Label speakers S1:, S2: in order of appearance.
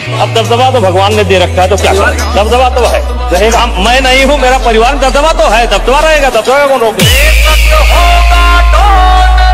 S1: अब दबदबा तो भगवान ने दे रखा है तो क्या करें, दबदबा तो है रहेगा। मैं नहीं हूँ, मेरा परिवार, दबदबा तो है, दबदबा रहेगा, दबदबा कौन रोके।